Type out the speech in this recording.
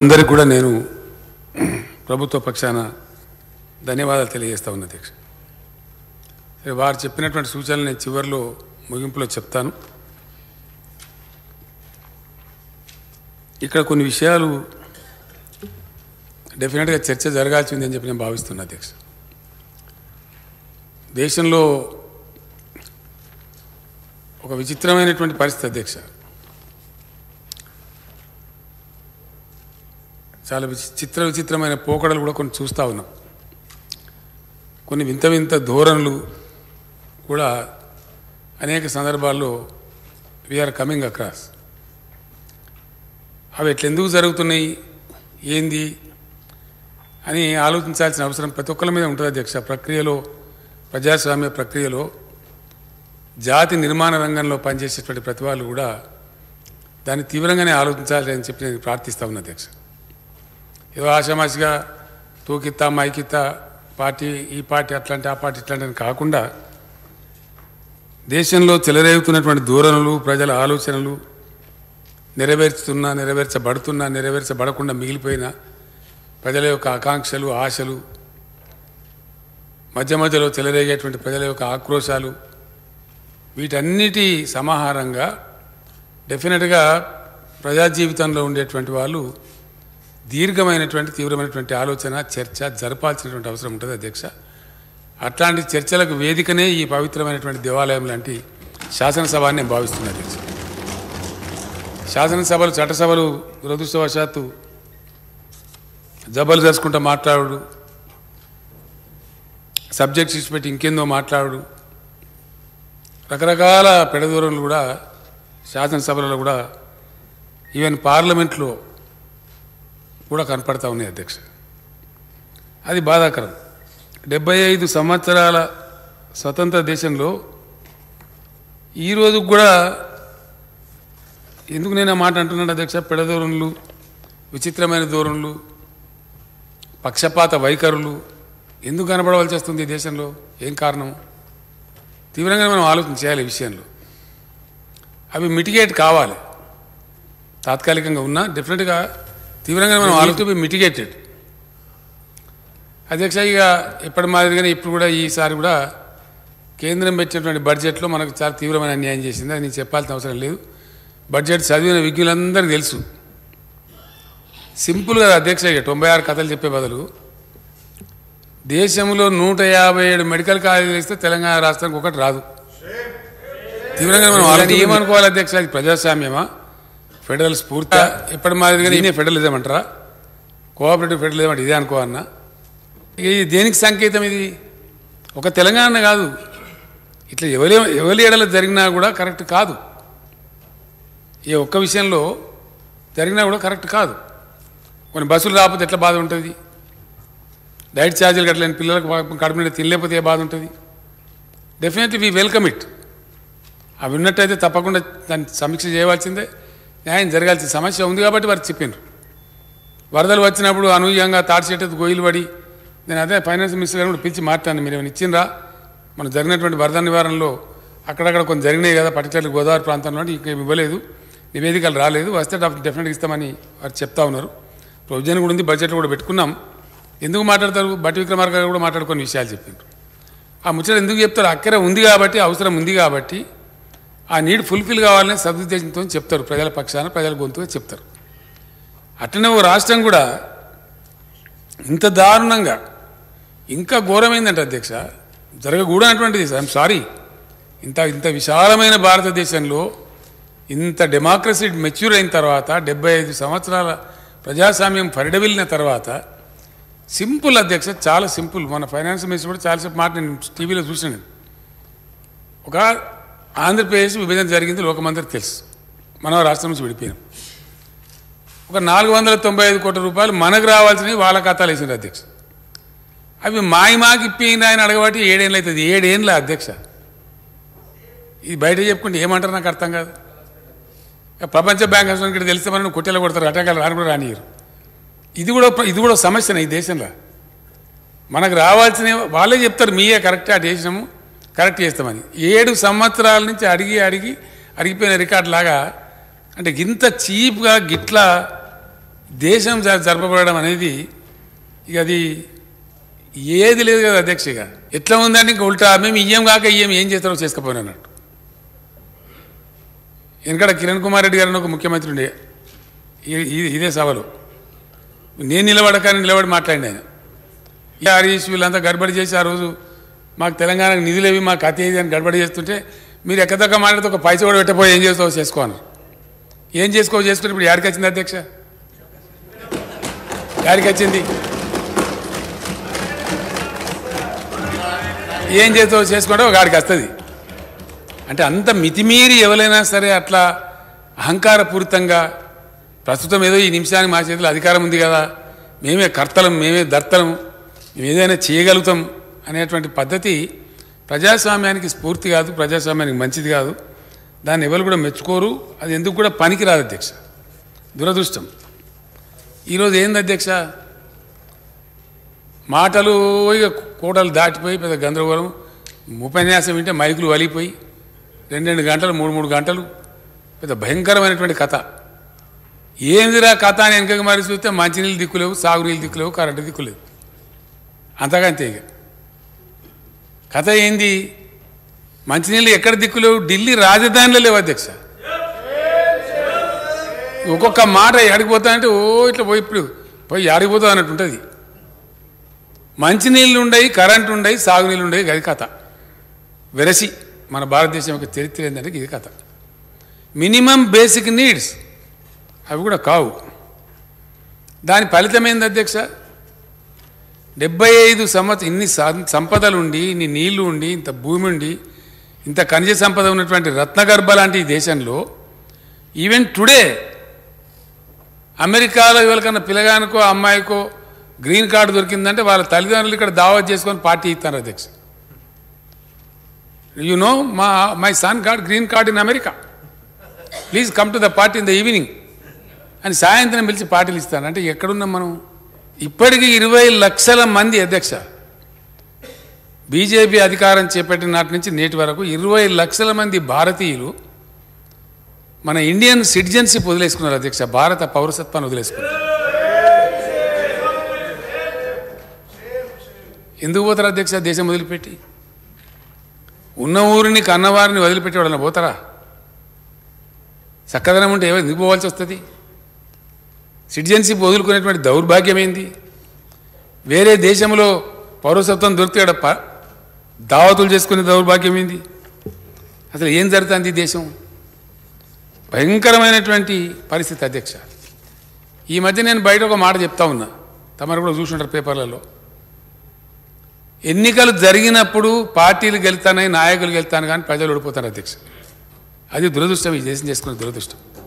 అందరికీ కూడా నేను ప్రభుత్వ పక్షాన ధన్యవాదాలు తెలియజేస్తా ఉన్నా అధ్యక్ష. వారు చెప్పినటువంటి సూచనలు నేను చివరిలో ముగింపులో చెప్తాను. ఇక్కడ కొన్ని విషయాలు డెఫినెట్గా చర్చ జరగాల్సింది అని చెప్పి నేను భావిస్తున్నా అధ్యక్ష. దేశంలో ఒక విచిత్రమైనటువంటి పరిస్థితి అధ్యక్ష. చాలా విచిత్రమైన పోకడలు కూడా కొన్ని చూస్తూ ఉన్నాం. కొన్ని వింత వింత ధోరణులు కూడా అనేక సందర్భాల్లో వీఆర్ కమింగ్ అక్రాస్. అవి ఎట్లెందుకు జరుగుతున్నాయి, ఏంది అని ఆలోచించాల్సిన అవసరం ప్రతి ఒక్కరి మీద ఉంటుంది అధ్యక్ష. ప్రక్రియలో, ప్రజాస్వామ్య ప్రక్రియలో, జాతి నిర్మాణ రంగంలో పనిచేసేటువంటి ప్రతి వాళ్ళు కూడా దాన్ని తీవ్రంగానే ఆలోచించాలి అని చెప్పి నేను ప్రార్థిస్తా ఉన్నా అధ్యక్ష. ఏదో ఆషామాషిగా తూకిత్తా మైకిత్తా పార్టీ ఈ పార్టీ అట్లాంటి ఆ పార్టీ ఇట్లాంటి అని కాకుండా దేశంలో చెలరేగుతున్నటువంటి ధోరణులు, ప్రజల ఆలోచనలు, నెరవేర్చబడకుండా మిగిలిపోయిన ప్రజల యొక్క ఆకాంక్షలు, ఆశలు, మధ్యలో చెలరేగేటువంటి ప్రజల యొక్క ఆక్రోశాలు, వీటన్నిటి సమాహారంగా డెఫినెట్గా ప్రజా జీవితంలో ఉండేటువంటి వాళ్ళు దీర్ఘమైనటువంటి తీవ్రమైనటువంటి ఆలోచన, చర్చ జరపాల్సినటువంటి అవసరం ఉంటుంది అధ్యక్ష. అట్లాంటి చర్చలకు వేదికనే ఈ పవిత్రమైనటువంటి దేవాలయం లాంటి శాసనసభ అని నేను భావిస్తున్నాను అధ్యక్ష. శాసనసభలు, చట్టసభలు దురదృష్టవశాత్తు జబ్బలు చేసుకుంటూ మాట్లాడు, సబ్జెక్ట్స్ ఇచ్చిపెట్టి ఇంకేందో మాట్లాడు, రకరకాల పెడదూరలు కూడా శాసనసభలలో కూడా ఈవెన్ పార్లమెంట్లో కూడా కనపడతా ఉన్నాయి అధ్యక్ష. అది బాధాకరం. 75 సంవత్సరాల స్వతంత్ర దేశంలో ఈరోజు కూడా ఎందుకు నేను ఆ మాట అంటున్నాను అధ్యక్ష, పెడధోరణులు, విచిత్రమైన ధోరణులు, పక్షపాత వైఖరులు ఎందుకు కనపడవలసి వస్తుంది ఈ దేశంలో? ఏం కారణం? తీవ్రంగా మనం ఆలోచన చేయాలి ఈ విషయంలో. అవి మిటిగేట్ కావాలి. తాత్కాలికంగా ఉన్నా డెఫినెట్గా తీవ్రంగా మనం ఆలోచన మిటిగేటెడ్ అధ్యక్ష. ఇక ఎప్పటి మాదిరిగానే ఇప్పుడు కూడా ఈసారి కూడా కేంద్రం పెట్టినటువంటి బడ్జెట్లో మనకు చాలా తీవ్రమైన అన్యాయం చేసింది. అది నేను చెప్పాల్సిన అవసరం లేదు. బడ్జెట్ చదివిన విజ్ఞులందరికీ తెలుసు. సింపుల్గా అధ్యక్ష, ఇక 96 కథలు చెప్పే బదులు దేశంలో 157 మెడికల్ కాలేజీలు ఇస్తే తెలంగాణ రాష్ట్రానికి ఒకటి రాదు. తీవ్రంగా మనం వాళ్ళని ఏమనుకోవాలి అధ్యక్ష? అది ప్రజాస్వామ్యమా, ఫెడరల్ స్ఫూర్తి? ఎప్పటి మాదిరిగానే ఇదే ఫెడరలిజం అంటారా? కోఆపరేటివ్ ఫెడరలిజం అంటే ఇదే అనుకోవన్నా? ఇక ఇది దేనికి సంకేతం? ఇది ఒక తెలంగాణ కాదు, ఇట్లా ఎవరి ఏడలో జరిగినా కూడా కరెక్ట్ కాదు. ఏ ఒక్క విషయంలో జరిగినా కూడా కరెక్ట్ కాదు. కొన్ని బస్సులు రాకపోతే ఎట్లా బాధ ఉంటుంది? డైట్ ఛార్జీలు కట్టలేని పిల్లలకు కడుపు నిండా తినలేకపోతే ఏ బాధ ఉంటుంది? Definitely we welcome it. అవి ఉన్నట్టయితే తప్పకుండా దాన్ని సమీక్ష చేయవలసిందే, న్యాయం జరగాల్సిన సమస్య ఉంది కాబట్టి వారు చెప్పిండ్రు. వరదలు వచ్చినప్పుడు అనూహ్యంగా తాటి చెట్టు గొయ్యిలు పడి, నేను అదే ఫైనాన్స్ మినిస్టర్ గారు కూడా పిలిచి మాట్లాడాను. మీరు ఏమైనా ఇచ్చిండ్రా? మనం జరిగినటువంటి వరద నివారణలో అక్కడక్కడ కొన్ని జరిగినాయి కదా, పర్టికులర్ గోదావరి ప్రాంతంలో, ఇంకేం ఇవ్వలేదు, నివేదికలు రాలేదు, వస్తే డెఫినెట్గా ఇస్తామని వారు చెప్తా ఉన్నారు. ప్రొవిజన్ కూడా ఉంది, బడ్జెట్లో కూడా పెట్టుకున్నాం. ఎందుకు మాట్లాడతారు? బట్టి విక్రమార్క గారు కూడా మాట్లాడుకునే విషయాలు చెప్పిండ్రు. ఆ ముచ్చట ఎందుకు చెప్తారు? అక్కడే ఉంది కాబట్టి, అవసరం ఉంది కాబట్టి, ఆ నీడ్ ఫుల్ఫిల్ కావాలని సదుద్దేశంతో చెప్తారు. ప్రజల పక్షాన, ప్రజల గొంతుగా చెప్తారు. అట్లనే ఓ రాష్ట్రం కూడా ఇంత దారుణంగా, ఇంకా ఘోరమైందంటే అధ్యక్ష, జరగకూడనటువంటిది. ఐఎమ్ సారీ, ఇంత విశాలమైన భారతదేశంలో ఇంత డెమోక్రసీ మెచ్యూర్ అయిన తర్వాత, 75 సంవత్సరాల ప్రజాస్వామ్యం పరిడవిల్లిన తర్వాత, సింపుల్ అధ్యక్ష, చాలా సింపుల్. మన ఫైనాన్స్ మినిస్టర్ కూడా చాలాసేపు మాట నేను టీవీలో చూసాను. ఒక ఆంధ్రప్రదేశ్ విభజన జరిగింది, లోకమందరికి తెలుసు. మనం రాష్ట్రం నుంచి విడిపోయాం. ఒక 495 కోట్ల రూపాయలు మనకు రావాల్సినవి వాళ్ళ ఖాతాలు వేసిండ్రు అధ్యక్ష. అవి మాకి ఇప్పింది ఆయన అడగబట్టి 7 ఏళ్ళు అవుతుంది. 7 ఏళ్ళ అధ్యక్ష. ఇది బయట చెప్పుకుంటే ఏమంటారు నాకు అర్థం కాదు. ప్రపంచ బ్యాంక్ ఇక్కడ తెలిస్తే మనం కొట్టెలు కొడతారు, అటకాలు రాని కూడా రానియరు. ఇది కూడా సమస్యనే ఈ దేశంలో. మనకు రావాల్సినవి వాళ్ళే చెప్తారు, మీయే కరెక్టే అటు చేసినాము, కరెక్ట్ చేస్తామని. 7 సంవత్సరాల నుంచి అడిగిపోయిన రికార్డు లాగా. అంటే ఇంత చీప్గా గిట్లా దేశం జరపబడడం అనేది ఇక అది ఏది లేదు కదా అధ్యక్ష. ఇక ఎట్లా ఉందంటే ఇంక ఉల్టా మేము ఇయ్యం కాక ఇయ్యం ఏం చేస్తారో చేసుకపోయినట్టు. ఎందుకంటే కిరణ్ కుమార్ రెడ్డి గారిని ఒక ముఖ్యమంత్రి ఉండే ఇదే సభలో నేను నిలబడి మాట్లాడిన ఆయన హరీష్ వీళ్ళంతా గడబడి చేసి ఆ రోజు మాకు తెలంగాణకు నిధులేవి మాకు అతి ఏది అని గడబడి చేస్తుంటే మీరు ఎక్కదక్క మాట్లాడితే ఒక పైస కూడా పెట్టకపోయి ఏం చేస్తావో చేసుకోవాలి. ఏం చేసుకుంటే ఇప్పుడు యాడికి వచ్చింది అధ్యక్ష? యాడికి వచ్చింది? ఏం చేస్తావో చేసుకుంటే ఒక ఆడికి వస్తుంది. అంటే అంత మితిమీరి ఎవరైనా సరే అట్లా అహంకారపూరితంగా ప్రస్తుతం ఏదో ఈ నిమిషానికి మా చేతిలో అధికారం ఉంది కదా, మేమే కర్తలం, మేమే దర్తలం, మేము ఏదైనా చేయగలుగుతాం అనేటువంటి పద్ధతి ప్రజాస్వామ్యానికి స్ఫూర్తి కాదు, ప్రజాస్వామ్యానికి మంచిది కాదు. దాన్ని ఎవరు కూడా మెచ్చుకోరు. అది ఎందుకు కూడా పనికి రాదు అధ్యక్ష. దురదృష్టం. ఈరోజు ఏంది అధ్యక్ష, మాటలు ఇక కోటలు దాటిపోయి పెద్ద గందరగోళం. ఉపన్యాసం వింటే మైకులు వలిపోయి 2 గంటలు 3 గంటలు పెద్ద భయంకరమైనటువంటి కథ. ఏందిరా కథ అని వెనకగా మరి చూస్తే మంచినీళ్ళు దిక్కులేవు, సాగునీళ్ళు దిక్కులేవు, కరెంటు దిక్కులేవు. అంతకంతే. ఇక కథ ఏంది? మంచినీళ్ళు ఎక్కడ దిక్కులేవు? ఢిల్లీ రాజధానిలో లేవు అధ్యక్ష. ఒక్కొక్క మాట ఎడిగిపోతా అంటే ఓ ఇట్లా పోయి ఇప్పుడు పోయి ఆడిపోతా అన్నట్టు ఉంటుంది. మంచినీళ్ళు ఉండయి, కరెంటు ఉండయి, సాగునీళ్ళు ఉండయి. అది కథ. వెరసి మన భారతదేశం యొక్క చరిత్ర ఏంటంటే ఇది కథ. మినిమం బేసిక్ నీడ్స్ అవి కూడా కావు. దాని ఫలితం ఏంది అధ్యక్ష? 75 సంవత్సరం ఇన్ని సంపదలు ఉండి, ఇన్ని నీళ్లు ఉండి, ఇంత భూమి ఉండి, ఇంత ఖనిజ సంపద ఉన్నటువంటి రత్నగర్భ లాంటి ఈ దేశంలో ఈవెన్ టుడే అమెరికాలో ఎవరికన్నా పిల్లగానికో అమ్మాయికో గ్రీన్ కార్డు దొరికిందంటే వాళ్ళ తల్లిదండ్రులు ఇక్కడ దావత్ చేసుకొని పార్టీ ఇస్తారు అధ్యక్ష. You know my son got green card in America, please come to the party in the evening అని సాయంత్రం పిలిచి పార్టీలు ఇస్తాను. అంటే ఎక్కడున్నాం మనం? ఇప్పటికీ 20 లక్షల మంది అధ్యక్ష బీజేపీ అధికారం చేపట్టిన నాటి నుంచి నేటి వరకు 20 లక్షల మంది భారతీయులు మన ఇండియన్ సిటిజన్షిప్ వదిలేసుకున్నారు అధ్యక్ష. భారత పౌరసత్వాన్ని వదిలేసుకున్నారు. ఎందుకు పోతారా అధ్యక్ష దేశం వదిలిపెట్టి? ఉన్న ఊరిని కన్నవారిని వదిలిపెట్టి వాళ్ళని పోతారా? చక్కదనం ఉంటే ఎందుకు పోవాల్సి వస్తుంది? సిటిజన్షిప్ వదులుకునేటువంటి దౌర్భాగ్యం ఏంది? వేరే దేశంలో పౌరసత్వం దొరికితే దావతులు చేసుకునే దౌర్భాగ్యం ఏంది? అసలు ఏం జరుగుతుంది ఈ దేశం? భయంకరమైనటువంటి పరిస్థితి అధ్యక్ష. ఈ మధ్య నేను బయట ఒక మాట చెప్తా ఉన్నా, తమరు కూడా చూసుంటారు పేపర్లలో. ఎన్నికలు జరిగినప్పుడు పార్టీలు గెలుతానని, నాయకులు గెలుతాను కానీ ప్రజలు ఓడిపోతారు అధ్యక్ష. అది దురదృష్టం. ఈ దేశం చేసుకునే దురదృష్టం.